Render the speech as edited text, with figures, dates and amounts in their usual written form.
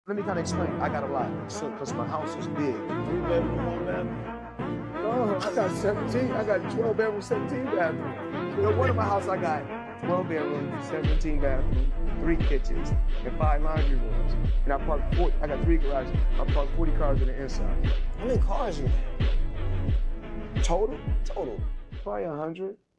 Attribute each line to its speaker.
Speaker 1: Let me kind of explain. I got a lot, because my house is big.
Speaker 2: 3-bedroom, 1-bathroom?
Speaker 1: No, I got 17. I got 12 bedrooms, 17 bathrooms. You know, one of my house I got 12 bedrooms, 17 bathrooms, 3 kitchens, and 5 laundry rooms. And I parked 40. I got 3 garages. I parked 40 cars in the inside.
Speaker 2: How many cars you have?
Speaker 1: Total?
Speaker 2: Total.
Speaker 1: Probably 100.